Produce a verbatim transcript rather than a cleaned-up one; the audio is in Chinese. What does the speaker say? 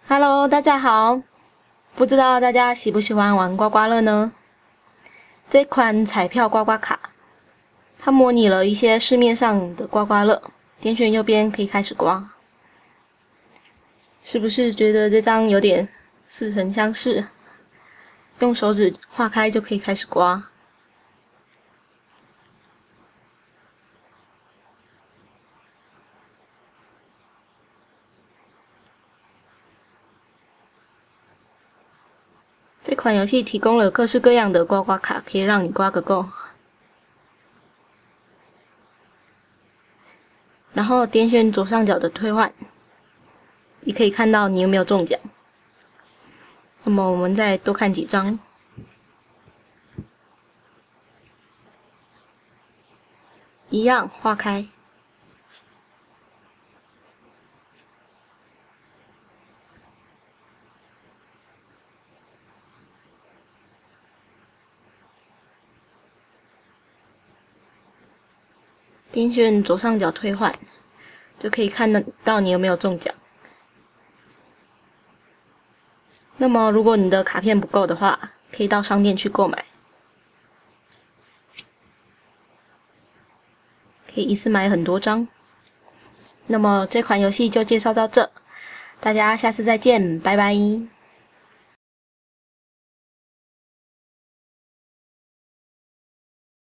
Hello，大家好。不知道大家喜不喜欢玩刮刮乐呢？这款彩票刮刮卡，它模拟了一些市面上的刮刮乐。点选右边可以开始刮，是不是觉得这张有点似曾相识？用手指划开就可以开始刮。这款游戏提供了各式各样的刮刮卡，可以让你刮个够。然后点选左上角的兑换，你可以看到你有没有中奖。那么我们再多看几张，一样划开。点选左上角退换，就可以看得到你有没有中奖。那么，如果你的卡片不够的话，可以到商店去购买，可以一次买很多张。那么这款游戏就介绍到这，大家下次再见，拜拜。